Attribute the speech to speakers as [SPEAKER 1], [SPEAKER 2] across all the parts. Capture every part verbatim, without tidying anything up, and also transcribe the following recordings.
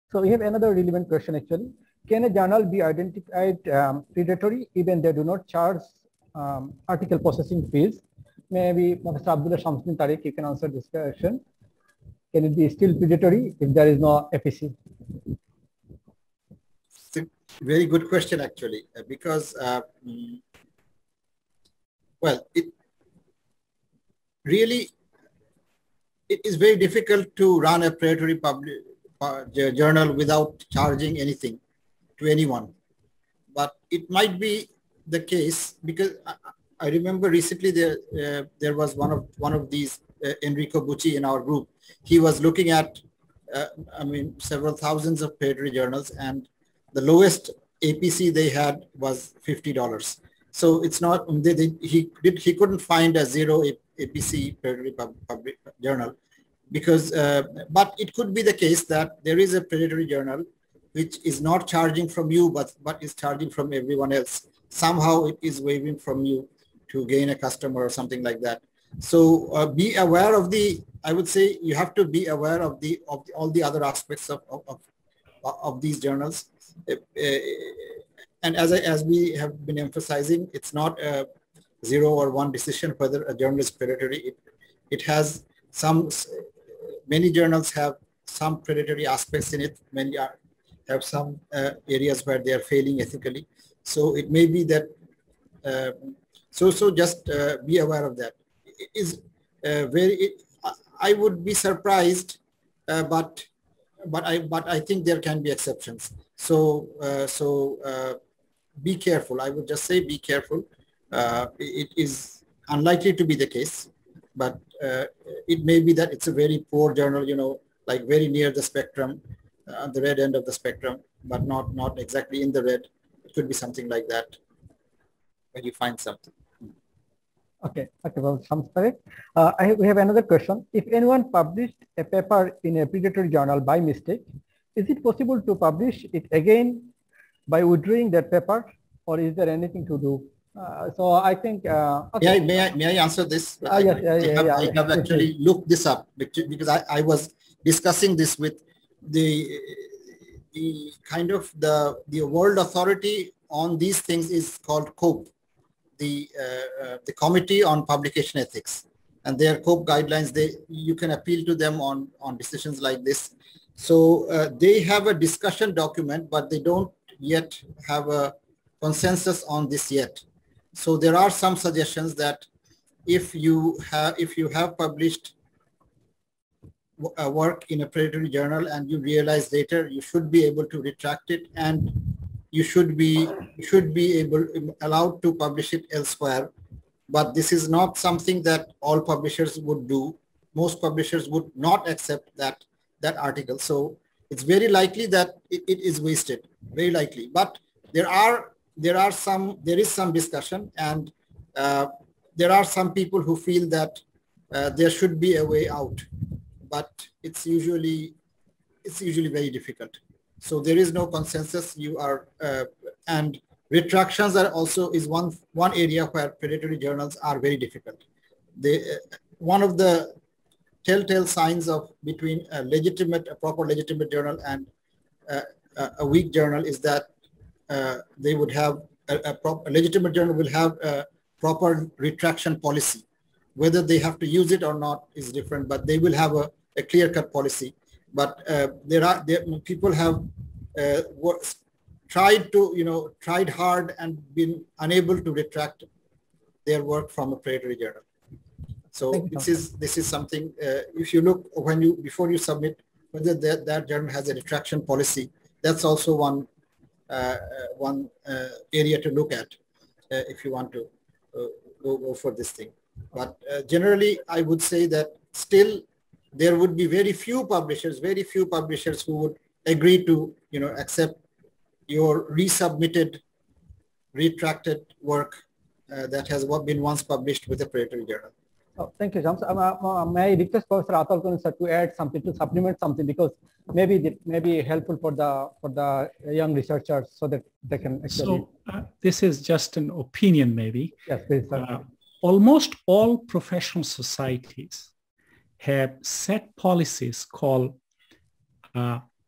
[SPEAKER 1] So we have another relevant question actually. Can a journal be identified um, predatory even they do not charge um, article processing fees? Maybe Professor Abdullah Shamsuddin Tariq, you can answer this question. Can it be still predatory if there is no A P C?
[SPEAKER 2] It's a very good question actually, because uh, well, it really it is very difficult to run a predatory public uh, journal without charging anything to anyone. But it might be the case because I, I remember recently there uh, there was one of one of these uh, Enrico Bucci in our group. He was looking at uh, I mean several thousands of predatory journals, and the lowest A P C they had was fifty dollars. So it's not they, they, he did he couldn't find a zero A P C predatory pub, public journal because uh, but it could be the case that there is a predatory journal which is not charging from you, but, but is charging from everyone else. Somehow it is waiving from you to gain a customer or something like that. So uh, be aware of the, I would say you have to be aware of the, of the, all the other aspects of, of, of, of these journals. Uh, and as, I, as we have been emphasizing, it's not a zero or one decision whether a journal is predatory. It, it has some, many journals have some predatory aspects in it, many are have some uh, areas where they are failing ethically. So it may be that, uh, so so just uh, be aware of that. It is uh, very, it, I would be surprised, uh, but but I but I think there can be exceptions. So uh, so uh, be careful. I would just say be careful. Uh, it is unlikely to be the case, but uh, it may be that it's a very poor journal, you know, like very near the spectrum, uh, the red end of the spectrum, but not not exactly in the red. It could be something like that when you find something.
[SPEAKER 1] Okay, okay, well, sounds correct. Uh, I, we have another question. If anyone published a paper in a predatory journal by mistake, is it possible to publish it again by withdrawing that paper, or is there anything to do? Uh, so I think. Uh,
[SPEAKER 2] may, I,
[SPEAKER 1] okay.
[SPEAKER 2] may I may I answer this?
[SPEAKER 1] Uh, yes, yeah,
[SPEAKER 2] I,
[SPEAKER 1] yeah,
[SPEAKER 2] have,
[SPEAKER 1] yeah,
[SPEAKER 2] I
[SPEAKER 1] yeah.
[SPEAKER 2] have actually looked this up because I, I was discussing this with the the kind of the the world authority on these things is called COPE, the uh, uh, the Committee on Publication Ethics, and their COPE guidelines. They you can appeal to them on on decisions like this. So uh, they have a discussion document, but they don't yet have a consensus on this yet. So there are some suggestions that if you have if you have published a work in a predatory journal and you realize later, you should be able to retract it, and you should be you should be able allowed to publish it elsewhere. But this is not something that all publishers would do. Most publishers would not accept that that article. So it's very likely that it, it is wasted, very likely. But there are there are some there is some discussion, and uh, there are some people who feel that uh, there should be a way out, but it's usually it's usually very difficult. So there is no consensus. You are uh, and retractions are also is one one area where predatory journals are very difficult. They uh, one of the telltale signs of between a legitimate, a proper legitimate journal and uh, a weak journal is that uh, they would have a, a, prop, a legitimate journal will have a proper retraction policy. Whether they have to use it or not is different, but they will have a, a clear-cut policy. But uh, there are there, people have uh, tried to you know tried hard and been unable to retract their work from a predatory journal. So this is this is something. Uh, if you look when you before you submit whether that, that journal has a retraction policy, that's also one uh, one uh, area to look at uh, if you want to uh, go, go for this thing. But uh, generally, I would say that still there would be very few publishers, very few publishers who would agree to you know accept your resubmitted, retracted work uh, that has been once published with a predatory journal.
[SPEAKER 1] Oh, thank you, James. Um, uh, may I request Professor Atal Khan sir to add something, to supplement something, because maybe it may be helpful for the for the young researchers so that they can actually.
[SPEAKER 3] So uh, this is just an opinion, maybe.
[SPEAKER 1] Yes, please, sir.
[SPEAKER 3] Uh, almost all professional societies have set policies called uh,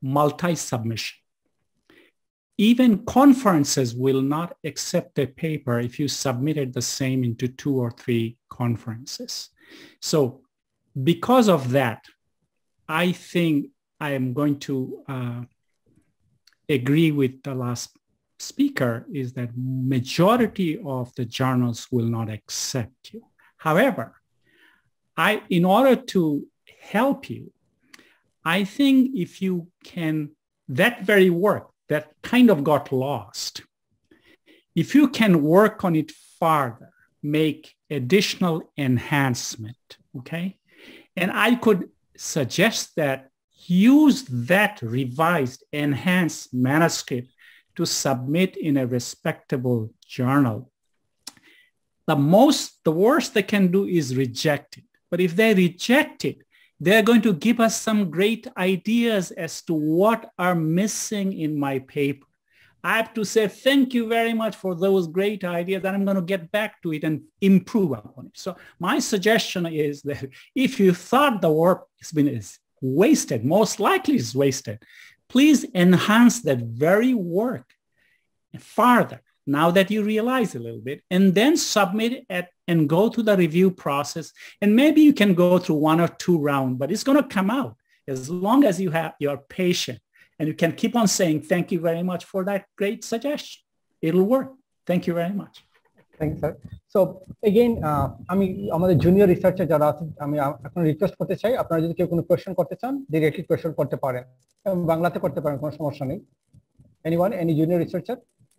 [SPEAKER 3] multi-submission. Even conferences will not accept a paper if you submitted the same into two or three conferences. So because of that, I think I am going to uh, agree with the last speaker is that majority of the journals will not accept you. However, I, in order to help you, I think if you can, that very work that kind of got lost, if you can work on it further, make additional enhancement, okay? And I could suggest that use that revised, enhanced manuscript to submit in a respectable journal. The most, the worst they can do is reject it. But if they reject it, they're going to give us some great ideas as to what are missing in my paper. I have to say, thank you very much for those great ideas, and I'm going to get back to it and improve upon it. So my suggestion is that if you thought the work has been is wasted, most likely is wasted, please enhance that very work further now that you realize a little bit, and then submit it at, and go through the review process. And maybe you can go through one or two rounds, but it's going to come out as long as you have, you're patient. And you can keep on saying, thank you very much for that great suggestion. It'll work. Thank you very much.
[SPEAKER 1] Thanks, sir. So again, uh, আমি আমাদের junior researcher যারা আছেন, আমি আপনাদের request করতে চাই, আপনারা যদি কেউ কোনো কোশ্চেন করতে চান, ডিরেক্টলি কোশ্চেন করতে পারেন। বাংলাতে করতে পারেন, কোনো সমস্যা নেই। Anyone, any junior researcher?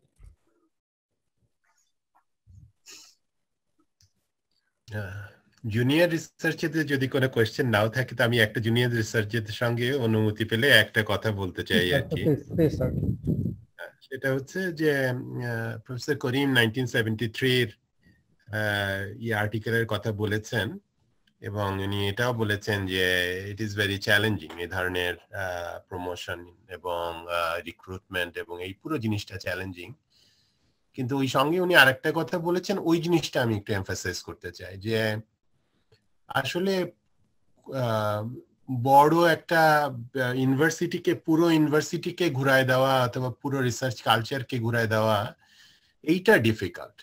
[SPEAKER 4] Junior রিসার্চারদের যদি কোনো কোয়েশ্চেন নাও থাকে, তো আমি একটা জুনিয়র রিসার্চারদের সঙ্গে অনুমতি পেলে একটা কথা বলতে চাই আর কি। সেটা হচ্ছে যে professor Karim nineteen seventy three এর এই আর্টিকেলের কথা বলেছেন, এবং উনি এটাও বলেছেন যে ইট ইজ ভেরি চ্যালেঞ্জিং এই ধরনের প্রমোশন এবং রিক্রুটমেন্ট, এবং এই পুরো জিনিসটা চ্যালেঞ্জিং। কিন্তু ওই সঙ্গে উনি আরেকটা কথা বলেছেন, ওই জিনিসটা আমি একটু এমফাসাইজ করতে চাই, যে আসলে বড় একটা ইউনিভার্সিটিকে, পুরো ইউনিভার্সিটিকে ঘুরায় দেওয়া অথবা পুরো রিসার্চ কালচারকে ঘুরায় দেওয়া, এইটা ডিফিকাল্ট।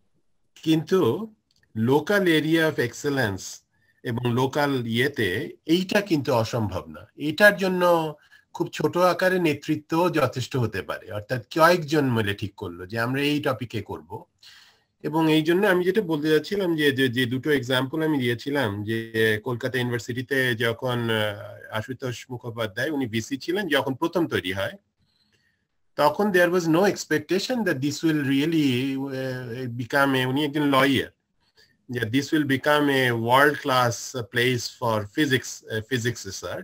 [SPEAKER 4] কিন্তু লোকাল এরিয়া অফ এক্সেলেন্স এবং লোকাল ইয়েতে এইটা কিন্তু অসম্ভব না। এইটার জন্য খুব ছোট আকারে নেতৃত্ব যথেষ্ট হতে পারে, অর্থাৎ কয়েকজন মিলে ঠিক করলো যে আমরা এই টপিকে করব। এবং এই জন্য আমি যেটা বলতে যাচ্ছিলাম, যে যে দুটো এক্সাম্পল আমি দিয়েছিলাম, যে কলকাতা ইউনিভার্সিটিতে যখন আশুতোষ মুখোপাধ্যায় উনি ভিসি ছিলেন, যখন প্রথম তৈরি হয়, তখন there was no expectation that this will really become a, উনি একজন লয়ার, যে this will become a world class place for physics physics research.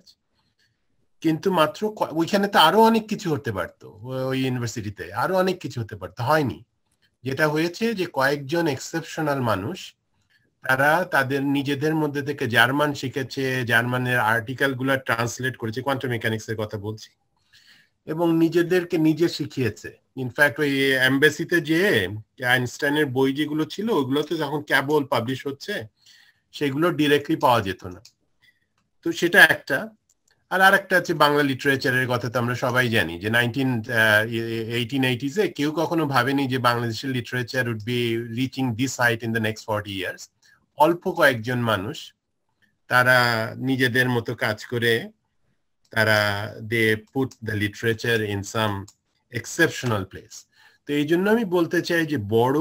[SPEAKER 4] কিন্তু মাত্র ওইখানে তো আরো অনেক কিছু হতে পারতো, ওই ইউনিভার্সিটিতে আরো অনেক কিছু হতে পারতো, হয়নি। যেটা হয়েছে যে কয়েকজন এক্সেপশনাল মানুষ, তারা তাদের নিজেদের মধ্যে থেকে জার্মান শিখেছে, জার্মানের আর্টিকেল গুলা ট্রান্সলেট করেছে, কোয়ান্টাম মেকানিক্স এর কথা বলছি, এবং নিজেদেরকে নিজে শিখিয়েছে। ইনফ্যাক্ট ওই এমবেসিতে যে আইনস্টাইনের বই যেগুলো ছিল, ওইগুলোতে যখন কেবল পাবলিশ হচ্ছে, সেগুলো ডিরেক্টলি পাওয়া যেত না। তো সেটা একটা। আর আরেকটা হচ্ছে বাংলা লিটারেচারের কথা তো আমরা সবাই জানি, যে নাইনটিন এইটিন এইটিজে কেউ কখনো ভাবেনি যে বাংলাদেশের literature would be reaching this height in the next forty years. অল্প কয়েকজন মানুষ, তারা নিজেদের মতো কাজ করে, তারা they put the literature in some exceptional place. তো এই জন্য আমি বলতে চাই যে বড়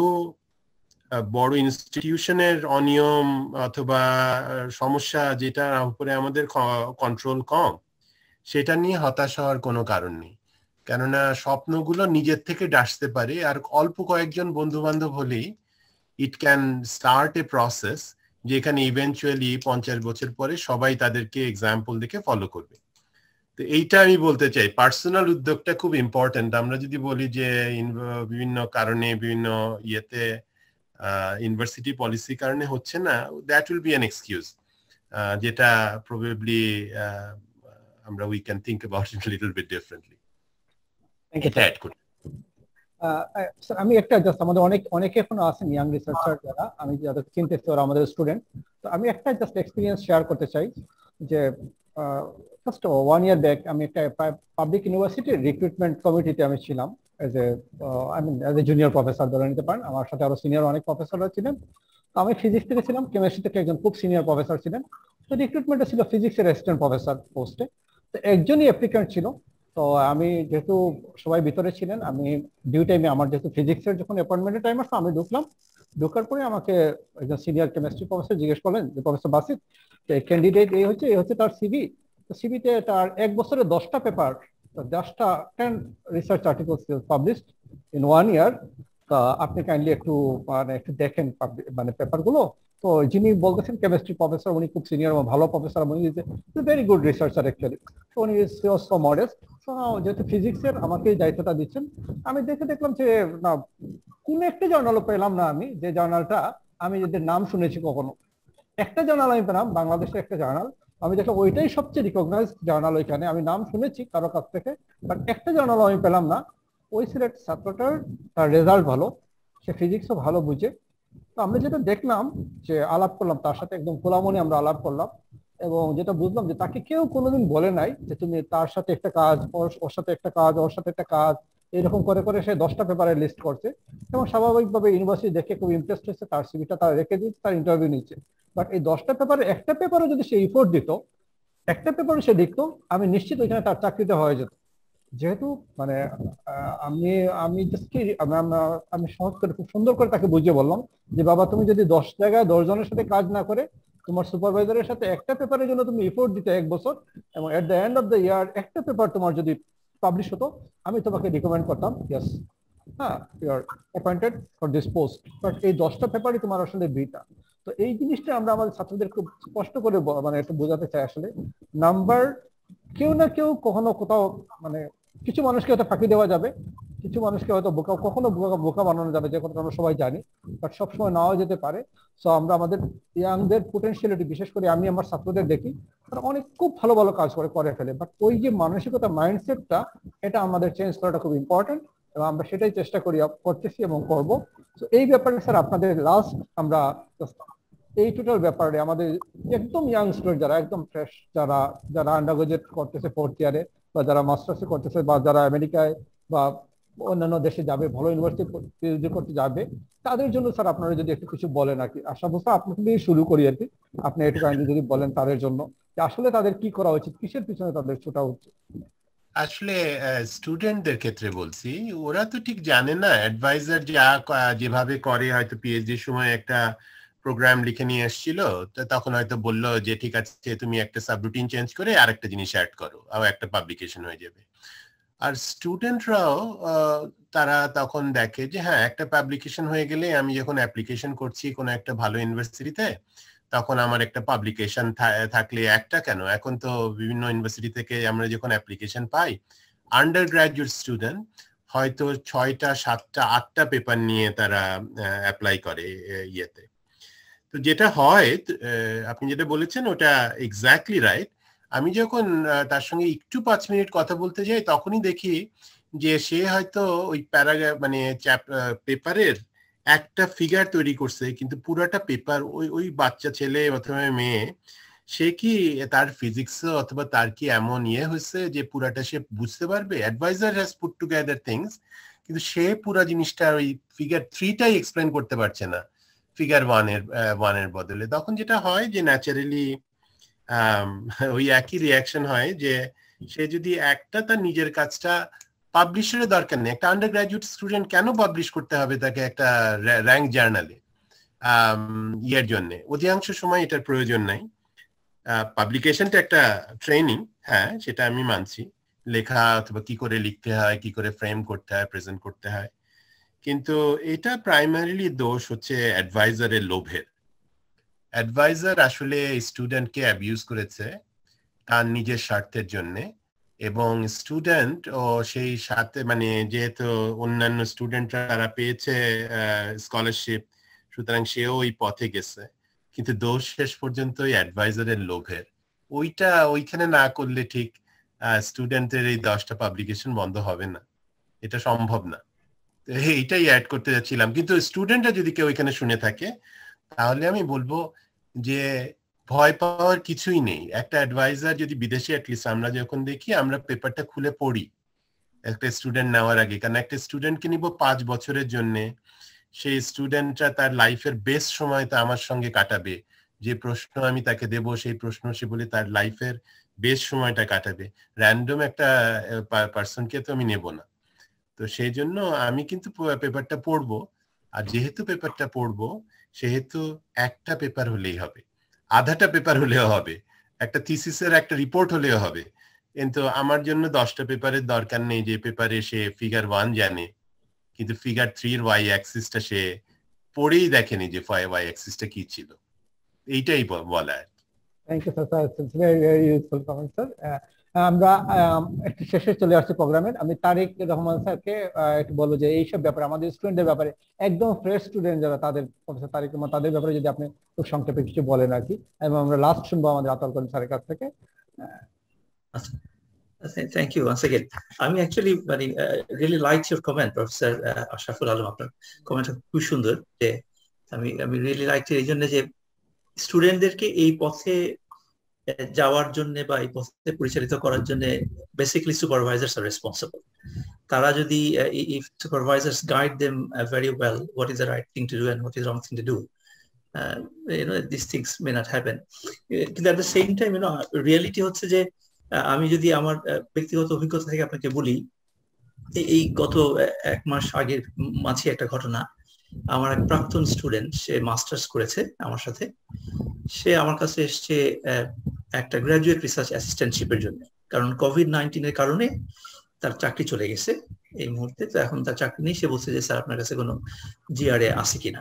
[SPEAKER 4] বড় ইনস্টিটিউশনের অনিয়ম অথবা সমস্যা, যেটার উপরে আমাদের কন্ট্রোল কম, সেটা নিয়ে হতাশ হওয়ার কোনো কারণ নেই। কেননা স্বপ্নগুলো নিজের থেকে ডাসতে পারে, আর অল্প কয়েকজন বন্ধু বান্ধব হলেই it can start a process, যেখানে ইভেনচুয়ালি পঞ্চাশ বছর পরে সবাই তাদেরকে এক্সাম্পল দেখে ফলো করবে। তো এইটা আমি বলতে চাই, পার্সোনাল উদ্যোগটা খুব ইম্পর্টেন্ট। আমরা যদি বলি যে বিভিন্ন কারণে, বিভিন্ন ইয়েতে ইউনিভার্সিটি পলিসি কারণে হচ্ছে না, that will be an excuse, যেটা প্রবাবলি আমরা we can think about it little bit differently. এটা অ্যাড করি।
[SPEAKER 1] স্যার আমি একটা জাস্ট, আমাদের অনেক অনেকে এখন আছেন ইয়াং রিসার্চার যারা, আমি যাদের চিনতেছি ওরা আমাদের স্টুডেন্ট। তো আমি একটা জাস্ট এক্সপিরিয়েন্স শেয়ার করতে চাই, যে জাস্ট ওয়ান ইয়ার ব্যাক আমি একটা পাবলিক ইউনিভার্সিটির রিক্রুটমেন্ট কমিটিতে আমি ছিলাম as a I mean as a junior professor ধরে নিতে পারেন, আমার সাথে আরো সিনিয়র অনেক প্রফেসররা ছিলেন। তো আমি ফিজিক্স থেকে ছিলাম, কেমিস্ট্রি থেকে একজন খুব সিনিয়র প্রফেসর ছিলেন। তো রিক্রুটমেন্টটা ছিল ফিজিক্সের অ্যাসিস্ট্যান্ট প্রফেসর পোস্টে। তো একজনই অ্যাপ্লিকেন্ট ছিল। তো আমি যেহেতু সবাই ভিতরে ছিলেন, আমি ডিউ টাইমে আমার যেহেতু ফিজিক্সের যখন অ্যাপয়েন্টমেন্টের টাইম আসছে আমি ঢুকলাম। ঢোকার পরে আমাকে একজন সিনিয়র কেমিস্ট্রি প্রফেসর জিজ্ঞেস করলেন যে প্রফেসর বাসিত ক্যান্ডিডেট এই হচ্ছে এই হচ্ছে তার সিভি। তো সিভিতে তার এক বছরে দশটা পেপার, দশটা ten research articles published in one year. তা আপনি কাইন্ডলি একটু মানে একটু দেখেন মানে পেপারগুলো। তো যিনি বলতেছেন কেমিস্ট্রি প্রফেসর, উনি খুব সিনিয়র এবং ভালো প্রফেসর, উনি ভেরি গুড রিসার্চার অ্যাকচুয়ালি। তো উনি সো মডেস্ট। তো যেহেতু ফিজিক্সের আমাকে এই দায়িত্বটা দিচ্ছেন, আমি দেখে দেখলাম যে না কোন একটা জার্নালও পেলাম না আমি, যে জার্নালটা আমি যাদের নাম শুনেছি কখনো। একটা জার্নাল আমি পেলাম, বাংলাদেশের একটা জার্নাল, আমি দেখলাম ওইটাই সবচেয়ে রিকগনাইজ জার্নাল ওইখানে, আমি নাম শুনেছি কারো কাছ থেকে, বাট একটা জার্নাল আমি পেলাম না। ওই সিলেট ছাত্রটার তার রেজাল্ট ভালো, সে ফিজিক্সও ভালো বুঝে। তো আমরা যেটা দেখলাম যে আলাপ করলাম তার সাথে, একদম খোলামনি আমরা আলাপ করলাম, এবং যেটা বুঝলাম যে তাকে কেউ কোনোদিন বলে নাই যে তুমি তার সাথে একটা কাজ, ওর সাথে একটা কাজ, ওর সাথে একটা কাজ, এরকম করে করে সে দশটা পেপারে লিস্ট করছে। এবং স্বাভাবিকভাবে ইউনিভার্সিটি দেখে খুব ইন্টারেস্ট হয়েছে, তার সিভিটা তারা রেখে দিচ্ছে, তার ইন্টারভিউ নিচ্ছে। বাট এই দশটা পেপারে একটা পেপারও যদি সে ইফোর্ট দিত, একটা পেপারও সে লিখতো, আমি নিশ্চিত ওইখানে তার চাকরিটা হয়ে যেত। যেহেতু মানে আমি আমি জাস্ট কি আমি সহজ করে খুব সুন্দর করে তাকে বুঝিয়ে বললাম যে বাবা তুমি যদি দশ জায়গায় দশ জনের সাথে কাজ না করে তোমার সুপারভাইজারের সাথে একটা পেপারের জন্য তুমি এফোর্ট দিতে এক বছর, এবং at the end of the year একটা পেপার তোমার যদি পাবলিশ হতো, আমি তোমাকে রিকমেন্ড করতাম ইয়েস হ্যাঁ you are appointed for this post. But এই দশটা পেপারই তোমার আসলে বিটা। তো এই জিনিসটা আমরা আমাদের ছাত্রদের খুব স্পষ্ট করে মানে একটু বোঝাতে চাই। আসলে নাম্বার কেউ না কেউ কখনো কোথাও মানে কিছু মানুষকে হয়তো ফাঁকি দেওয়া যাবে, কিছু মানুষকে হয়তো বোকা কখনো বোকা বোকা বানানো যাবে, যে কথা আমরা সবাই জানি, বাট সবসময় নাও যেতে পারে। সো আমরা আমাদের ইয়াংদের পোটেনশিয়ালিটি, বিশেষ করে আমি আমার ছাত্রদের দেখি তারা অনেক খুব ভালো ভালো কাজ করে করে ফেলে, বাট ওই যে মানসিকতা মাইন্ডসেটটা এটা আমাদের চেঞ্জ করাটা খুব ইম্পর্টেন্ট, এবং আমরা সেটাই চেষ্টা করি করতেছি এবং করব। তো এই ব্যাপারে স্যার আপনাদের লাস্ট আমরা এই টোটাল ব্যাপারে আমাদের একদম ইয়াং স্টুডেন্ট যারা একদম ফ্রেশ, যারা যারা আন্ডার গ্রাজুয়েট করতেছে ফোর্থ ইয়ারে, বা যারা মাস্টার্সে করতেছে, বা যারা আমেরিকায় বা অন্যান্য দেশে যাবে, ভালো ইউনিভার্সিটি পিএইচডি করতে যাবে, তাদের জন্য স্যার আপনারা যদি একটু কিছু বলেন আর কি। আশা বলছি আপনাকে দিয়ে শুরু করি আর কি, আপনি একটু কাইন্ডলি যদি বলেন তাদের জন্য যে আসলে তাদের কি করা উচিত, কিসের পিছনে তাদের ছোটা উচিত।
[SPEAKER 4] আসলে স্টুডেন্টদের ক্ষেত্রে বলছি, ওরা তো ঠিক জানে না অ্যাডভাইজার যা যেভাবে করে, হয়তো পিএইচডির সময় একটা প্রোগ্রাম লিখে নিয়ে এসেছিল, তখন হয়তো বললো যে ঠিক আছে তুমি একটা সাবরুটিন চেঞ্জ করে আরেকটা জিনিস অ্যাড করো, আর একটা পাবলিকেশন হয়ে যাবে। আর স্টুডেন্টরাও তারা তখন দেখে যে হ্যাঁ একটা পাবলিকেশন হয়ে গেলে, আমি যখন অ্যাপ্লিকেশন করছি কোনো একটা ভালো ইউনিভার্সিটিতে, তখন আমার একটা পাবলিকেশন থাকলে একটা কেন, এখন তো বিভিন্ন ইউনিভার্সিটি থেকে আমরা যখন অ্যাপ্লিকেশন পাই, আন্ডার গ্রাজুয়েট স্টুডেন্ট হয়তো ছয়টা সাতটা আটটা পেপার নিয়ে তারা অ্যাপ্লাই করে ইয়েতে। তো যেটা হয়, আপনি যেটা বলেছেন ওটা এক্স্যাক্টলি রাইট। আমি যখন তার সঙ্গে একটু পাঁচ মিনিট কথা বলতে যাই, তখনই দেখি যে সে হয়তো ওই প্যারাগ্রাফ মানে পেপারের একটা ফিগার তৈরি করছে, কিন্তু পুরাটা পেপার ওই ওই বাচ্চা ছেলে অথবা মেয়ে, সে কি তার ফিজিক্স অথবা তার কি এমন ইয়ে হয়েছে যে পুরাটা সে বুঝতে পারবে? Advisor has put together things, কিন্তু সে পুরা জিনিসটা ওই ফিগার থ্রিটাই এক্সপ্লেন করতে পারছে না ফিগার ওয়ানের ওয়ানের বদলে। তখন যেটা হয় যে ন্যাচারালি ওই একই রিয়াকশন হয়, যে সে যদি একটা তার নিজের কাজটা, পাবলিশারের দরকার নেই, একটা আন্ডার গ্রাজুয়েট স্টুডেন্ট কেন পাবলিশ করতে হবে তাকে একটা র্যাঙ্ক জার্নালে ইয়ের জন্য? অধিকাংশ সময় এটার প্রয়োজন নাই। পাবলিকেশনটা একটা ট্রেনিং, হ্যাঁ সেটা আমি মানছি, লেখা অথবা কি করে লিখতে হয়, কি করে ফ্রেম করতে হয়, প্রেজেন্ট করতে হয়, কিন্তু এটা প্রাইমারিলি দোষ হচ্ছে অ্যাডভাইজারের লোভের। অ্যাডভাইজার আসলে স্টুডেন্টকে অ্যাবিউজ করেছে তার নিজের স্বার্থের জন্য, এবং স্টুডেন্ট ও সেই সাথে মানে যেহেতু অন্যান্য স্টুডেন্টরা তারা পেয়েছে স্কলারশিপ, সুতরাং সেও ওই পথে গেছে, কিন্তু দোষ শেষ পর্যন্ত ওই অ্যাডভাইজারের লোভের। ওইটা ওইখানে না করলে ঠিক স্টুডেন্টের এই দশটা পাবলিকেশন বন্ধ হবে না, এটা সম্ভব না। এইটাই অ্যাড করতে যাচ্ছিলাম। কিন্তু স্টুডেন্টরা যদি কেউ এখানে শুনে থাকে, তাহলে আমি বলবো যে ভয় পাওয়ার কিছুই নেই। একটা অ্যাডভাইজার যদি বিদেশে অ্যাটলিস্ট আমরা যখন দেখি আমরা পেপারটা খুলে পড়ি একটা স্টুডেন্ট নেওয়ার আগে, কারণ একটা স্টুডেন্টকে নিব পাঁচ বছরের জন্য, সেই স্টুডেন্টটা তার লাইফের বেস্ট সময়টা আমার সঙ্গে কাটাবে, যে প্রশ্ন আমি তাকে দেব সেই প্রশ্ন সে বলে তার লাইফের বেস্ট সময়টা কাটাবে। র্যান্ডম একটা পার্সনকে তো আমি নেব না। তো সেই জন্য আমি কিন্তু পেপারটা পড়বো, আর যেহেতু পেপারটা পড়বো সেহেতু একটা পেপার হলেই হবে, আধাটা পেপার হলেও হবে, একটা থিসিসের একটা রিপোর্ট হলেও হবে, কিন্তু আমার জন্য দশটা পেপারের দরকার নেই যে পেপারে সে ফিগার ওয়ান জানে কিন্তু ফিগার থ্রির ওয়াই অ্যাক্সিসটা সে পড়েই দেখেনি যে ওয়াই অ্যাক্সিসটা কি ছিল। এইটাই বলা।
[SPEAKER 1] Thank you sir, it's very very useful comment sir. আমরা একটু শেষে চলে আসছি প্রোগ্রামের। আমি তারেক রহমান স্যারকে একটু বলবো যে এইসব ব্যাপারে আমাদের স্টুডেন্টদের ব্যাপারে, একদম ফ্রেশ স্টুডেন্ট যারা, তাদের প্রফেসর তারেক রহমান তাদের ব্যাপারে যদি আপনি খুব সংক্ষেপে কিছু বলেন আর কি, এবং আমরা লাস্ট শুনবো আমাদের আতাউল করিম স্যারের কাছ থেকে।
[SPEAKER 5] Thank you once again. I mean, actually, মানে really liked your comment, Professor Ashraful Alam. আপনার কমেন্ট খুব সুন্দর। যে আমি আমি really liked এই জন্য যে স্টুডেন্টদেরকে এই পথে যাওয়ার জন্য বা এই পথে পরিচালিত করার জন্য বেসিক্যালি সুপারভাইজার্স আর রেসপন্সিবল। তারা যদি if supervisors guide them uh, very well what is the right thing to do and what is the wrong thing to do, uh, you know, these things may not happen. But at the same time, you know, reality হচ্ছে যে আমি যদি আমার ব্যক্তিগত অভিজ্ঞতা থেকে আপনাকে বলি, এই গত এক মাস আগের মাঝে একটা ঘটনা। আমার এক প্রাক্তন স্টুডেন্ট, সে মাস্টার্স করেছে আমার সাথে, সে আমার কাছে এসছে একটা গ্রাজুয়েট রিসার্চ অ্যাসিস্ট্যান্টশিপের জন্য। কারণ কোভিড নাইন্টিনের কারণে তার চাকরি চলে গেছে এই মুহূর্তে, তো এখন তার চাকরি নেই। সে বলছে যে স্যার আপনার কাছে কোনো জিআরএ আছে কিনা।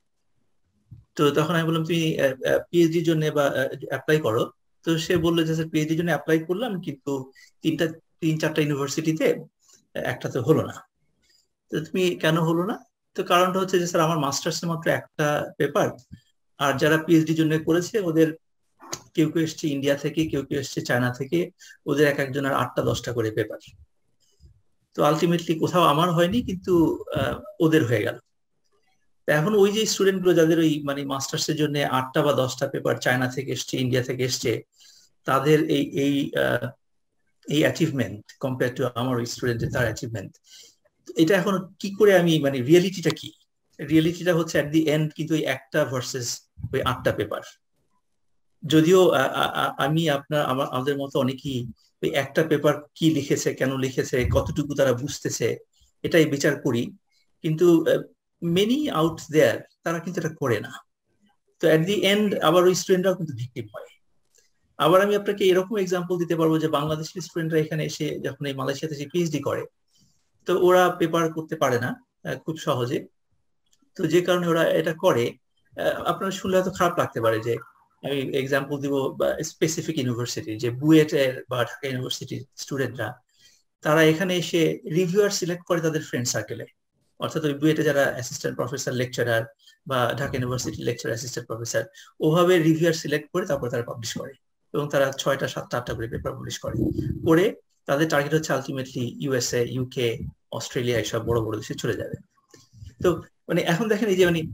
[SPEAKER 5] তো তখন আমি বললাম তুমি পিএইচডির জন্য বা অ্যাপ্লাই করো। তো সে বললো যে স্যার পিএইচডির জন্য অ্যাপ্লাই করলাম, কিন্তু তিনটা তিন চারটা ইউনিভার্সিটিতে একটা তো হলো না। তো তুমি কেন হলো না? তো কারণটা হচ্ছে যে স্যার আমার মাস্টার্সে মাত্র একটা পেপার, আর যারা পিএইচডির জন্য করেছে ওদের কেউ কেউ এসছে ইন্ডিয়া থেকে, কেউ কেউ এসছে চায়না থেকে, ওদের এক একজনের আটটা দশটা করে পেপার। তো আলটিমেটলি কোথাও আমার হয়নি, কিন্তু ওদের হয়ে গেল। এখন ওই যে স্টুডেন্ট গুলো যাদের ওই মানে মাস্টার্স এর জন্য আটটা বা দশটা পেপার চায়না থেকে এসছে, ইন্ডিয়া থেকে এসছে, তাদের এই এই এই অ্যাচিভমেন্ট কম্পেয়ার টু আমার ওই স্টুডেন্টের তার অ্যাচিভমেন্ট, এটা এখন কি করে আমি মানে রিয়েলিটিটা কি? রিয়েলিটিটা হচ্ছে অ্যাট দি এন্ড কিন্তু ওই একটা ভার্সেস ওই আটটা পেপার। যদিও আমি আপনার আমার আমাদের মতো অনেকেই ওই একটা পেপার কি লিখেছে, কেন লিখেছে, কতটুকু তারা বুঝতেছে এটাই বিচার করি, কিন্তু মেনি আউট দেয়ার তারা কিন্তু এটা করে না। তো অ্যাট দি এন্ড আবার ওই স্টুডেন্টরাও কিন্তু ভিকটিম হয়। আবার আমি আপনাকে এরকম এক্সাম্পল দিতে পারবো যে বাংলাদেশি স্টুডেন্টরা এখানে এসে যখন এই মালয়েশিয়াতে এসে পিএইচডি করে, তো ওরা পেপার করতে পারে না খুব সহজে। তো যে কারণে ওরা এটা করে, আপনারা শুনলে হয়তো খারাপ লাগতে পারে যে আমি এক্সাম্পল দিব স্পেসিফিক ইউনিভার্সিটি, যে বুয়েটের বা ঢাকা ইউনিভার্সিটির স্টুডেন্টরা তারা এখানে এসে রিভিউয়ার সিলেক্ট করে তাদের ফ্রেন্ড সার্কেলে। অর্থাৎ ওই বুয়েটে যারা অ্যাসিস্ট্যান্ট প্রফেসর লেকচারার বা Dhaka university lecture assistant professor, ওভাবে রিভিউয়ার সিলেক্ট করে তারপর তারা পাবলিশ করে, এবং তারা ছয়টা সাতটা আটটা করে পেপার পাবলিশ করে। করে তাদের টার্গেট হচ্ছে আলটিমেটলি ইউএসএ, ইউকে, অস্ট্রেলিয়া, এসব বড় বড় দেশে চলে যাবে। তো মানে এখন দেখেন এই যে মানে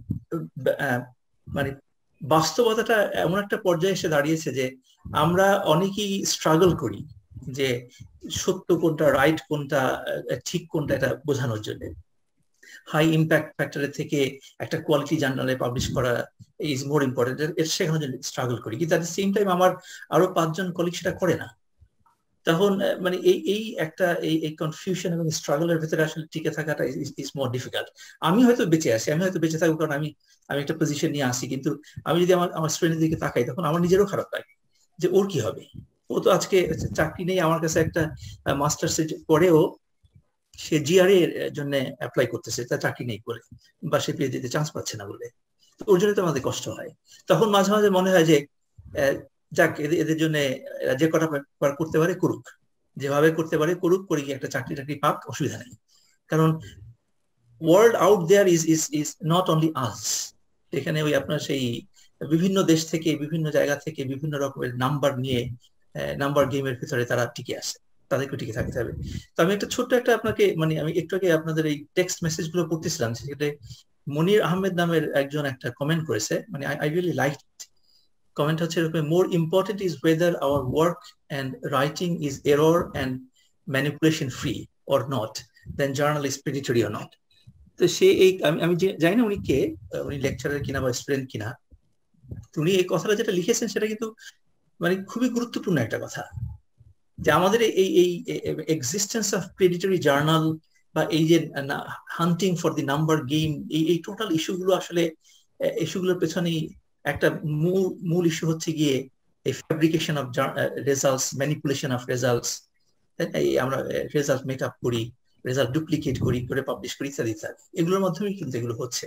[SPEAKER 5] মানে বাস্তবতাটা এমন একটা পর্যায়ে এসে দাঁড়িয়েছে যে আমরা অনেকেই স্ট্রাগল করি যে সত্য কোনটা, রাইট কোনটা, ঠিক কোনটা, এটা বোঝানোর জন্য। হাই ইম্প্যাক্ট ফ্যাক্টরের থেকে একটা কোয়ালিটি জার্নালে পাবলিশ করা ইজ মোর ইম্পর্টেন্ট, এর সেখানে স্ট্রাগল করি। কিন্তু অ্যাট দ্য সেম টাইম আমার আরো পাঁচজন কলিগ সেটা করে না। তখন মানে এই এই একটা এই এই কনফিউশন এবং স্ট্রাগলের ভিতরে আসলে টিকে থাকাটা ইজ মোর ডিফিকাল্ট। আমি হয়তো বেঁচে আছি, আমি হয়তো বেঁচে থাকবো কারণ আমি আমি একটা পজিশন নিয়ে আসি, কিন্তু আমি যদি আমার আমার স্টুডেন্টের দিকে তাকাই তখন আমার নিজেরও খারাপ লাগে যে ওর কি হবে, ও তো আজকে চাকরি নেই, আমার কাছে একটা মাস্টার্স পরেও সে জিআরএ এর জন্য অ্যাপ্লাই করতেছে, তার চাকরি নেই বলে, বা সে পিএইচডিতে চান্স পাচ্ছে না বলে। ওর জন্য তো আমাদের কষ্ট হয়। তখন মাঝে মাঝে মনে হয় যে যাক এদের জন্য যে কটা করতে পারে করুক, যেভাবে করতে পারে করুক, করে গিয়ে একটা চাকরি টাকরি পাক, অসুবিধা নেই। কারণ world out there is is is not only us. এখানে ওই আপনার সেই বিভিন্ন দেশ থেকে, বিভিন্ন জায়গা থেকে বিভিন্ন রকমের নাম্বার নিয়ে নাম্বার গেমের ভিতরে তারা টিকে আসে, তাদেরকে টিকে থাকতে হবে। তো আমি একটা ছোট্ট একটা আপনাকে মানে আমি একটু আগে আপনাদের এই টেক্সট মেসেজ গুলো পড়তেছিলাম, সেক্ষেত্রে মনির আহমেদ নামের একজন একটা কমেন্ট করেছে, মানে আই রিয়েলি লাইক কমেন্ট হচ্ছে এরকম, more important is whether our work and writing is error and manipulation free or not then journal is predatory or not. তো সে এই আমি আমি জানি না উনি কে, উনি লেকচারার কিনা বা স্টুডেন্ট কিনা, উনি এই কথাটা যেটা লিখেছেন সেটা কিন্তু মানে খুবই গুরুত্বপূর্ণ একটা কথা, যে আমাদের এই এই এক্সিস্টেন্স অফ প্রেডিটরি জার্নাল বা এই যে hunting for the number game, এই এই টোটাল ইস্যুগুলো আসলে ইস্যুগুলোর পেছনে একটা মূল মূল ইস্যু হচ্ছে গিয়ে এই fabrication of results, manipulation of results, আমরা রেজাল্ট মেক আপ করি, রেজাল্ট ডুপ্লিকেট করি, করে পাবলিশ করি ইত্যাদি ইত্যাদি, এগুলোর মাধ্যমে কিন্তু এগুলো হচ্ছে।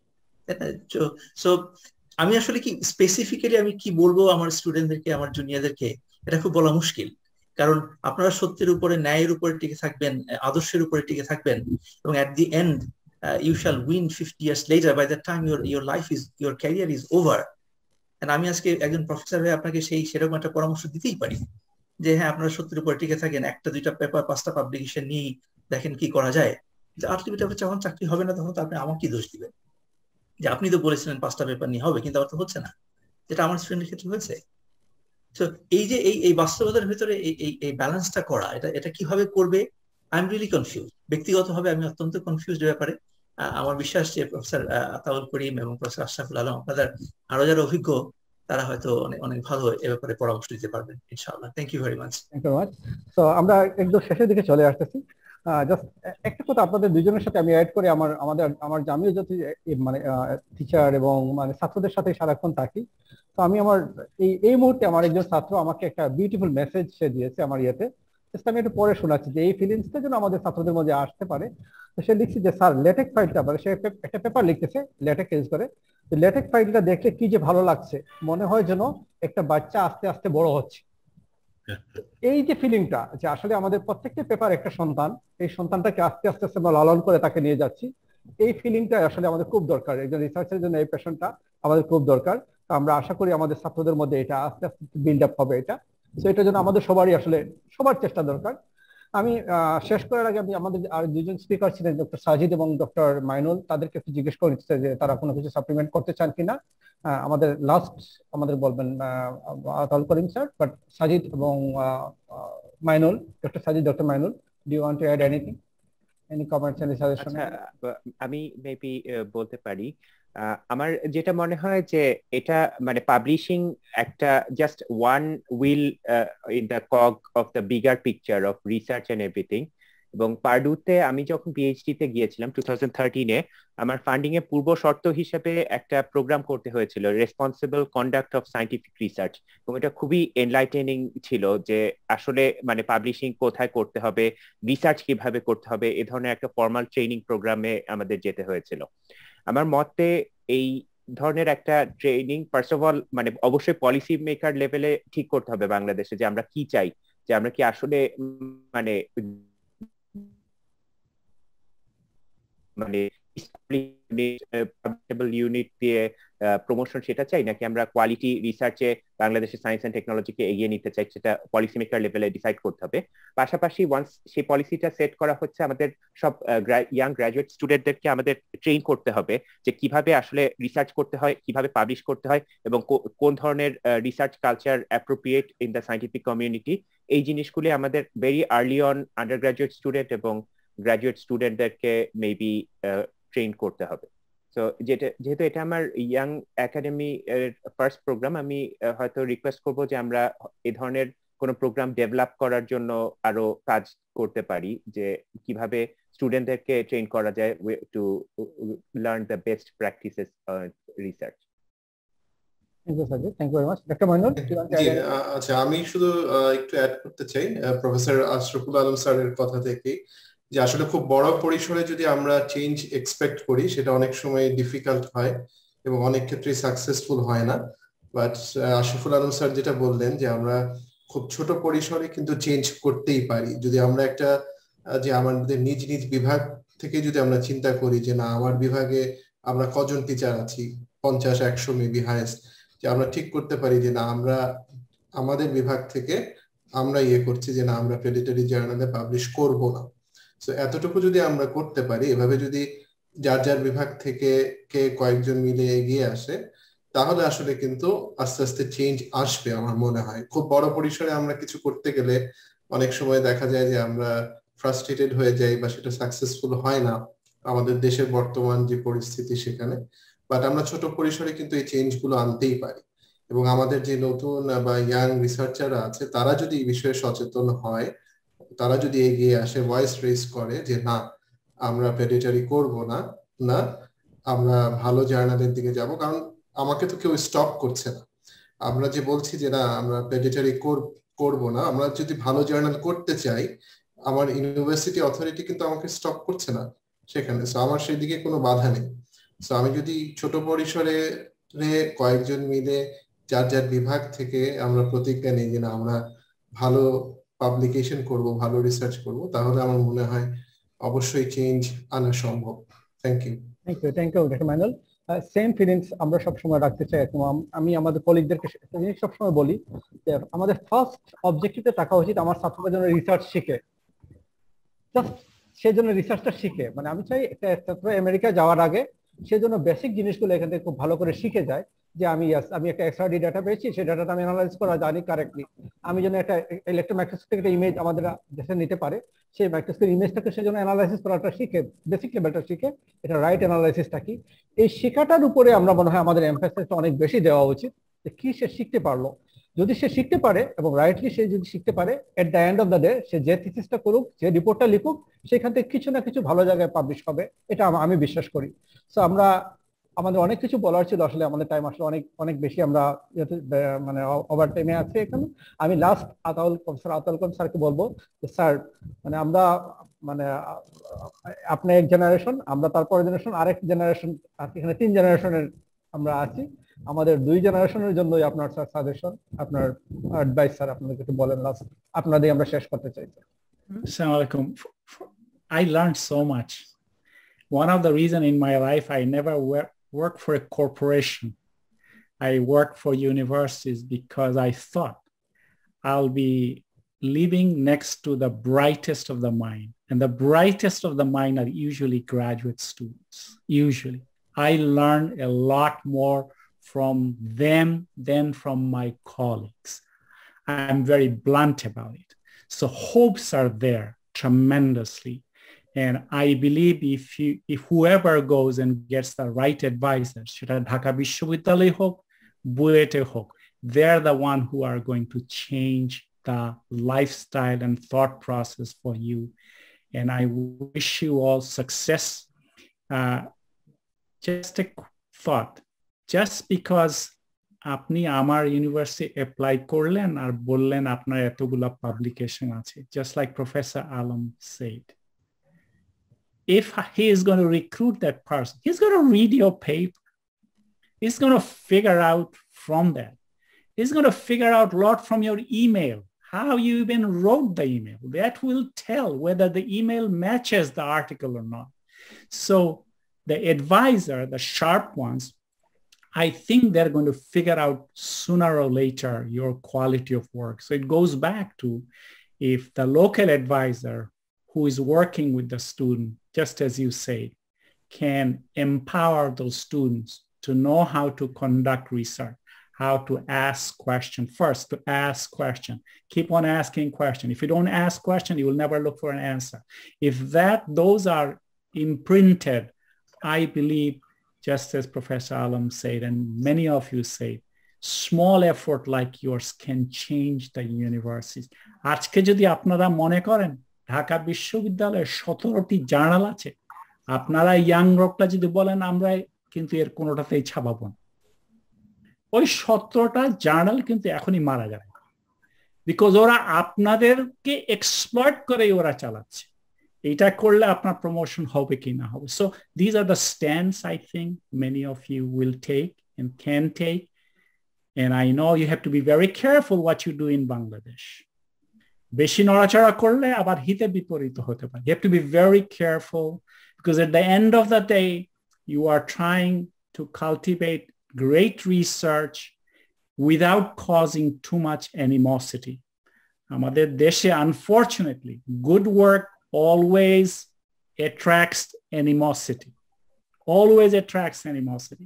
[SPEAKER 5] সো আমি আসলে কি স্পেসিফিক্যালি আমি কি বলবো আমার স্টুডেন্টদেরকে, আমার জুনিয়রদেরকে, এটা খুব বলা মুশকিল, কারণ আপনারা সত্যের উপরে, ন্যায়ের উপরে টিকে থাকবেন, আদর্শের উপরে টিকে থাকবেন, এবং at the end you shall win fifty years later, by that time your your life is, your career is over. আমি আজকে একজন প্রফেসর হয়ে আপনাকে সেই সেরকম একটা পরামর্শ দিতেই পারি যে হ্যাঁ, আপনারা সত্যের উপরে টিকে থাকেন, একটা দুইটা পেপার পাঁচটা পাবলিকেশন নিয়ে দেখেন কি করা যায়। আলটিমেটলি আপনার যখন চাকরি হবে না তখন তো আপনি আমাকে দোষ দিবেন যে আপনি তো বলেছিলেন পাঁচটা পেপার নিয়ে হবে, কিন্তু আমার তো হচ্ছে না, যেটা আমার স্টুডেন্টের ক্ষেত্রে হয়েছে। তো এই যে এই এই বাস্তবতার ভিতরে এই এই ব্যালেন্সটা করা, এটা এটা কিভাবে করবে, আই এম রিয়েলি কনফিউজ। ব্যক্তিগতভাবে আমি অত্যন্ত কনফিউজড ব্যাপারে। আমার বিশ্বাস যে প্রফেসর আতাউল করিম এবং প্রফেসর আশরাফুল আলম, আপনাদের আরো যারা অভিজ্ঞ, তারা হয়তো অনেক অনেক ভালো এ ব্যাপারে পরামর্শ দিতে পারবেন ইনশাআল্লাহ। Thank you very much.
[SPEAKER 1] Thank you much. তো আমরা একদম শেষের দিকে চলে আসতেছি। জাস্ট একটা কথা আপনাদের দুজনের সাথে আমি অ্যাড করে, আমার আমাদের আমার যে আমিও যদি মানে টিচার এবং মানে ছাত্রদের সাথে সারাক্ষণ থাকি, তো আমি আমার এই এই মুহূর্তে আমার একজন ছাত্র আমাকে একটা বিউটিফুল মেসেজ সে দিয়েছে আমার ইয়েতে, আমি একটু পরে শোনাচ্ছি যে এই ফিলিংসটা যেন আমাদের ছাত্রদের মধ্যে আসতে পারে। তো সে লিখছে যে স্যার লেটেক ফাইলটা, মানে সে একটা পেপার লিখতেছে লেটেক ইউজ করে, লেটেক ফাইলটা দেখলে কি যে ভালো লাগছে, মনে হয় যেন একটা বাচ্চা আস্তে আস্তে বড় হচ্ছে। এই যে ফিলিংটা, যে আসলে আমাদের প্রত্যেকটা পেপার একটা সন্তান, এই সন্তানটাকে আস্তে আস্তে আস্তে আমরা লালন করে তাকে নিয়ে যাচ্ছি, এই ফিলিংটা আসলে আমাদের খুব দরকার। একজন রিসার্চের জন্য এই প্যাশনটা আমাদের খুব দরকার। আমরা আশা করি আমাদের ছাত্রদের মধ্যে এটা আস্তে আস্তে বিল্ড আপ হবে এটা। তো এটার জন্য আমাদের সবারই আসলে সবার চেষ্টা দরকার। আমি শেষ করার আগে আমি আমাদের আর দুজন স্পিকার ছিলেন, ডক্টর সাজিদ এবং ডক্টর মাইনুল, তাদেরকে একটু জিজ্ঞেস করে নিচ্ছে যে তারা কোনো কিছু সাপ্লিমেন্ট করতে চান কিনা। আমাদের লাস্ট আমাদের বলবেন আতাউল করিম স্যার, বাট সাজিদ এবং Mainul, doctor Sajid, doctor Mainul, do you want to add anything, any comments, any suggestion?
[SPEAKER 6] আমি মেবি বলতে পারি, আমার যেটা মনে হয় যে এটা মানে পাবলিশিং একটা just one wheel in the cog of the bigger picture of research and everything. এবং পার্ডুতে আমি যখন পিএইচডি তে গিয়েছিলাম টু থাউজেন্ড থার্টিনে, আমার ফান্ডিং এর পূর্ব শর্ত হিসেবে একটা প্রোগ্রাম করতে হয়েছিল, responsible conduct of scientific research, এবং এটা খুবই এনলাইটেনিং ছিল যে আসলে মানে পাবলিশিং কোথায় করতে হবে, রিসার্চ কিভাবে করতে হবে, এ ধরনের একটা ফর্মাল ট্রেনিং প্রোগ্রামে আমাদের যেতে হয়েছিল। আমার মতে এই ধরনের একটা ট্রেনিং ফার্স্ট অফ অল মানে অবশ্যই পলিসি মেকার লেভেলে ঠিক করতে হবে বাংলাদেশে, যে আমরা কি চাই, যে আমরা কি আসলে মানে মানে ইউনিট দিয়ে প্রমোশন সেটা চাই, নাকি আমরা কোয়ালিটি রিসার্চে বাংলাদেশের সায়েন্স এন্ড টেকনোলজিকে এগিয়ে নিতে চাই, সেটা পলিসি মেকার লেভেলে ডিসাইড করতে হবে। পাশাপাশি ওয়ান্স সেই পলিসিটা সেট করা হচ্ছে, আমাদের সব ইয়াং গ্রাজুয়েট স্টুডেন্টদেরকে আমাদের ট্রেন করতে হবে যে কিভাবে আসলে রিসার্চ করতে হয়, কিভাবে পাবলিশ করতে হয়, এবং কোন ধরনের research culture appropriate in the scientific community. এই জিনিসগুলি আমাদের very early on undergraduate student এবং গ্রাজুয়েট স্টুডেন্টদেরকে মেবি ট্রেন করতে হবে। তো যেটা যেহেতু এটা আমার ইয়াং একাডেমি এর ফার্স্ট প্রোগ্রাম, আমি হয়তো রিকোয়েস্ট করবো যে আমরা এই ধরনের কোনো প্রোগ্রাম ডেভেলপ করার জন্য আরো কাজ করতে পারি, যে কিভাবে স্টুডেন্টদেরকে ট্রেন করা যায় to learn the best practices research.
[SPEAKER 7] আচ্ছা, আমি শুধু একটু অ্যাড করতে চাই প্রফেসর আশরাফুল আলম স্যারের কথা থেকে, যে আসলে খুব বড় পরিসরে যদি আমরা চেঞ্জ এক্সপেক্ট করি সেটা অনেক সময় ডিফিকাল্ট হয় এবং অনেক ক্ষেত্রে সাকসেসফুল হয় না। বাট আশরাফুল আলম স্যার যেটা বললেন যে আমরা খুব ছোট পরিসরে কিন্তু চেঞ্জ করতেই পারি, যদি আমরা একটা যে আমাদের নিজ নিজ বিভাগ থেকে যদি আমরা চিন্তা করি যে না আমার বিভাগে আমরা কজন টিচার আছি, পঞ্চাশ একশো মেবি হাইয়েস্ট, যে আমরা ঠিক করতে পারি যে না আমরা আমাদের বিভাগ থেকে আমরা ইয়ে করছি যে না আমরা প্রেডিটরি জার্নালে পাবলিশ করব না। সো এতটুকু যদি আমরা করতে পারি, এভাবে যদি যার যার বিভাগ থেকে কে কয়েকজন মিলে এগিয়ে আসে, তাহলে আসলে কিন্তু আস্তে আস্তে চেঞ্জ আসবে আমার মনে হয়। খুব বড় পরিসরে আমরা কিছু করতে গেলে অনেক সময় দেখা যায় যে আমরা ফ্রাস্ট্রেটেড হয়ে যাই বা সেটা সাকসেসফুল হয় না আমাদের দেশের বর্তমান যে পরিস্থিতি সেখানে। বাট আমরা ছোট পরিসরে কিন্তু এই চেঞ্জ গুলো আনতেই পারি, এবং আমাদের যে নতুন বা ইয়াং রিসার্চাররা আছে তারা যদি এই বিষয়ে সচেতন হয়, তারা যদি এগিয়ে আসে, ভয়েস রেজ করে যে না আমরা প্রেডেটরি করব না, না আমরা ভালো জার্নালের দিকে যাব, কারণ আমাকে তো কেউ স্টপ করছে না। আমরা যে বলছি যে না আমরা প্রেডেটরি করব না, আমরা যদি ভালো জার্নাল করতে চাই আমার ইউনিভার্সিটি অথরিটি কিন্তু আমাকে স্টপ করছে না সেখানে, সো আমার সেই দিকে কোনো বাধা নেই। সো আমি যদি ছোট পরিসরে কয়েকজন মিলে যার যার বিভাগ থেকে আমরা প্রতিজ্ঞা নিই যে না আমরা ভালো পাবলিকেশন করব, ভালো রিসার্চ করব, তাহলে আমার মনে হয় অবশ্যই চেঞ্জ আনা সম্ভব। Thank you
[SPEAKER 1] thank you thank you doctor Mainul. Same feelings আমরা সবসময় রাখতে চাই। আমি আমাদের কলিগদেরকে একটা জিনিস সবসময় বলি যে আমাদের ফার্স্ট অবজেক্টিভে থাকা উচিত আমার ছাত্রদের জন্য রিসার্চ শিখে, জাস্ট সেজন্য রিসার্চটা শিখে, মানে আমি চাই একটা ছাত্র আমেরিকা যাওয়ার আগে সেজন্য বেসিক জিনিসগুলো এখান থেকে খুব ভালো করে শিখে যায় যে আমি আমি একটা এক্সআরডি ডাটা পেয়েছি, সেই ডাটাটা আমি অ্যানালাইজ করা জানি কারেক্টলি। আমি যেন একটা ইলেকট্রন মাইক্রোস্কোপ থেকে একটা ইমেজ আমাদের দেশে নিতে পারে, সেই মাইক্রোস্কোপ ইমেজটাকে সেজন্য অ্যানালাইসিস করাটা শিখে, বেসিক লেভেলটা শিখে এটা রাইট অ্যানালাইসিসটা কি, এই শেখাটার উপরে আমরা মনে হয় আমাদের এমফাসিসটা অনেক বেশি দেওয়া উচিত যে কি সে শিখতে পারলো। যদি সে শিখতে পারে এবং রাইটলি সে যদি শিখতে পারে, at the end of the day সে যে থিসিসটা করুক, যে রিপোর্টটা লিখুক, সেখান থেকে কিছু না কিছু ভালো জায়গায় পাবলিশ হবে, এটা আমি বিশ্বাস করি। সো আমরা আমাদের অনেক কিছু বলার ছিল, আসলে আমাদের টাইম আসলে অনেক অনেক বেশি আমরা মানে ওভার টাইমে আছি এখানে। আমি লাস্ট আতাউল প্রফেসর আতাউল করিম স্যারকে বলবো যে স্যার মানে আমরা মানে আপনি এক জেনারেশন, আমরা তারপরে জেনারেশন, আরেক জেনারেশন, এখানে তিন জেনারেশনের আমরা আছি, আমাদের দুই জেনারেশনের জন্যই আপনার স্যার সাজেশন, আপনার অ্যাডভাইস স্যার আপনাদেরকে একটু বলেন লাস্ট, আপনাদের আমরা শেষ করতে চাই।
[SPEAKER 3] Assalamu alaikum. I learned so much. One of the reasons in my life I never work, worked for a corporation. I worked for universities because I thought I'll be living next to the brightest of the mind. And the brightest of the mind are usually graduate students. Usually. I learned a lot more from them than from my colleagues. I'm very blunt about it. So hopes are there tremendously. And I believe if you, if whoever goes and gets the right advisors, সেটা ঢাকা বিশ্ববিদ্যালয় হোক, বুয়েটে হোক, they're the one who are going to change the lifestyle and thought process for you. And I wish you all success. Uh, just a thought, just because আপনি আমার university apply করলেন আর বললেন আপনার এতগুলা পাবলিকেশন আছে, just like Professor Alam said, if he is going to recruit that person, he's going to read your paper. He's going to figure out from that. He's going to figure out a lot from your email, how you even wrote the email. That will tell whether the email matches the article or not. So the advisor, the sharp ones, I think they're going to figure out sooner or later your quality of work. So it goes back to if the local advisor who is working with the student, just as you say, can empower those students to know how to conduct research, how to ask question first, to ask question, keep on asking question. If you don't ask question, you will never look for an answer. If that, those are imprinted, I believe, just as Professor Alam said, and many of you say, small effort like yours can change the universities. আজকে যদি আপনারা মনে করেন ঢাকা বিশ্ববিদ্যালয়ের সতেরোটি journal আছে, আপনারা young রকটা যদি বলেন আমরা কিন্তু এর কোনোটাতেই ছাপাবো না, ওই সতেরোটা জার্নাল কিন্তু এখনই মারা যাবে, বিকজ ওরা আপনাদেরকে এক্সপ্লয়েট করে ওরা চালাচ্ছে। এটা করলে আপনার প্রমোশন হবে কি না হবে। So these are the stands I think many of you will take and can take. And I know you have to be very careful what you do in Bangladesh. বেশি নড়াচড়া করলে আবার হিতে বিপরীত হতে পারে। You have to be very careful because at the end of the day, you are trying to cultivate great research without causing too much animosity. আমাদের দেশে unfortunately, good work always attracts animosity, always attracts animosity.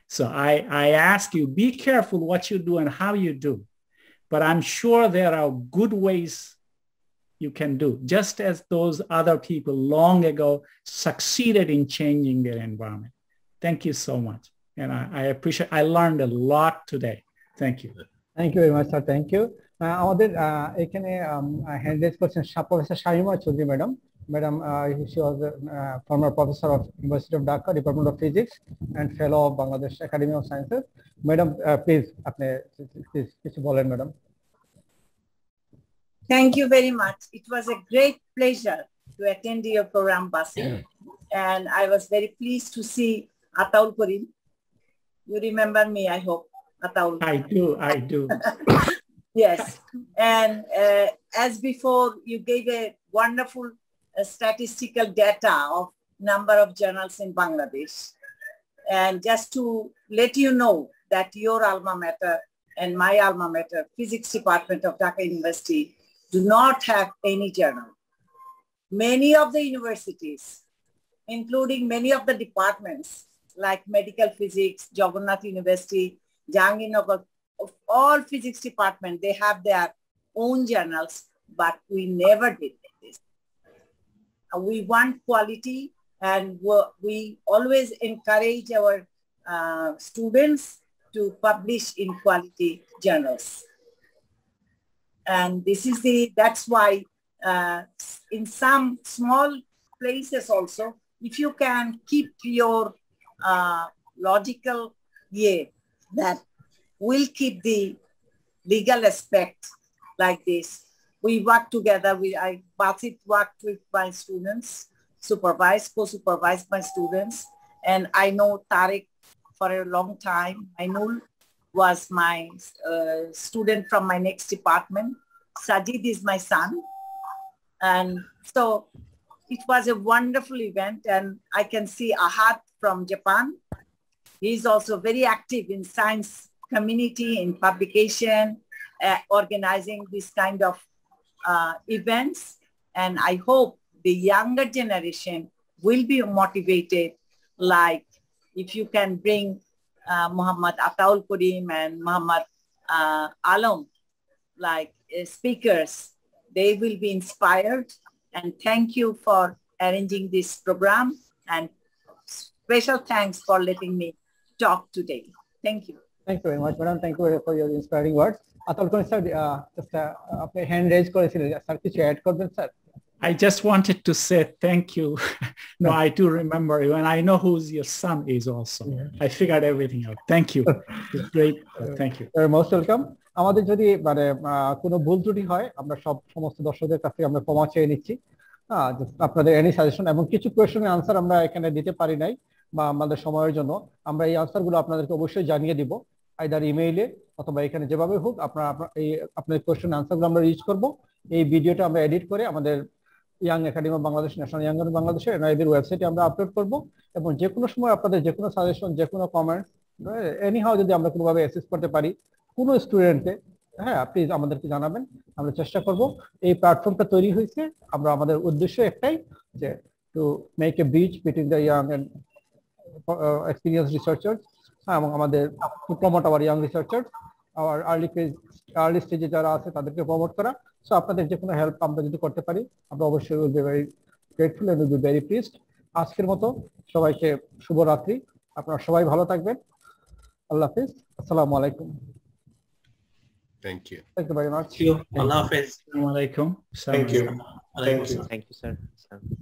[SPEAKER 3] So I, I ask you, be careful what you do and how you do. But I'm sure there are good ways you can do, just as those other people long ago succeeded in changing their environment. Thank you so much. And I, I appreciate, I learned a lot today. Thank you.
[SPEAKER 1] Thank you very much, sir. Thank you. আমাদের এখানে hand raise করছেন professor Shahima Chowdhury madam madam she was a uh, former professor of University of Dhaka Department of Physics and fellow of Bangladesh Academy of Sciences. Madam, uh, please আপনি কিছু বলেন madam.
[SPEAKER 8] Thank you very much. It was a great pleasure to attend your program, Basim, and I was very pleased to see Ataul Karim. You remember me, I hope, Ataul.
[SPEAKER 3] I do, I do.
[SPEAKER 8] Yes, and uh, as before, you gave a wonderful uh, statistical data of number of journals in Bangladesh. And just to let you know that your alma mater and my alma mater, Physics Department of Dhaka University, do not have any journal. Many of the universities, including many of the departments like medical physics, Jagannath University, Jahangirnagar, of all physics department, they have their own journals, but we never did this. We want quality, and we always encourage our uh, students to publish in quality journals. And this is the, that's why uh, in some small places also, if you can keep your uh, logical, yeah, that will keep the legal aspect like this. We work together, we, I, Basit worked with my students, supervised, co-supervised my students, and I know Tariq for a long time. Ainul was my uh, student from my next department. Sajid is my son. And so it was a wonderful event, and I can see Ahad from Japan. He's also very active in science community, in publication, uh, organizing this kind of uh, events. And I hope the younger generation will be motivated, like if you can bring uh, Muhammad Ataul Karim and Muhammad uh, Alam, like uh, speakers, they will be inspired. And thank you for arranging this program, and special thanks for letting me talk today. Thank you.
[SPEAKER 1] Thank you very much, madam. Thank you for your inspiring words. Ataul Karim sir, just apne hand raise করেছিলেন, sir কিছু add করবেন sir?
[SPEAKER 3] I just wanted to say thank you. No, I do remember you, and I know who your son is also. Yeah. I figured everything out. Thank you. It's great. Thank you. You're
[SPEAKER 1] most welcome. আমাদের যদি মানে কোনো ভুল ত্রুটি হয়, আমরা সব সমস্ত দর্শকদের কাছ থেকে আমরা ক্ষমা চেয়ে নিচ্ছি। হ্যাঁ, আপনাদের এনি সাজেশন এবং কিছু কোয়েশ্চেনের আনসার আমরা এখানে দিতে পারি নাই বা আমাদের সময়ের জন্য, আমরা এই আনসারগুলো আপনাদেরকে অবশ্যই জানিয়ে দিব, আইদার ইমেইলে অথবা এখানে যেভাবে হোক। আপনারা এই আপনাদের কোয়েশ্চেন আনসারগুলো আমরা রিচ করব। এই ভিডিওটা আমরা এডিট করে আমাদের young academy of Bangladesh, national young academy বাংলাদেশের এনআইবির ওয়েবসাইটে আমরা আপলোড করব, এবং যে কোনো সময় আপনাদের যে কোনো সাজেশন, যে কোনো কমেন্ট, এনি হাউ যদি আমরা কোনোভাবে অ্যাসিস্ট করতে পারি কোনো স্টুডেন্টকে, হ্যাঁ প্লিজ আমাদেরকে জানাবেন, আমরা চেষ্টা করব। এই প্ল্যাটফর্মটা তৈরি হয়েছে, আমরা আমাদের উদ্দেশ্য একটাই, যে to make a bridge between the young and experience researchers, এবং আমাদের to promote our young researchers, our early early স্টেজে যারা আছে তাদেরকে প্রমোট করা। সো আপনাদের যে কোনো হেল্প আমরা যদি করতে পারি, আমরা অবশ্যই will be very grateful and will be very pleased. আজকের মতো সবাইকে শুভরাত্রি, আপনারা সবাই ভালো থাকবেন। আল্লাহ হাফেজ, আসসালামু আলাইকুম।
[SPEAKER 4] Thank you.
[SPEAKER 1] Thank you very much.
[SPEAKER 5] Allah Hafiz. Assalamu alaikum.
[SPEAKER 7] Thank you.
[SPEAKER 5] Thank you.
[SPEAKER 6] Thank you, sir.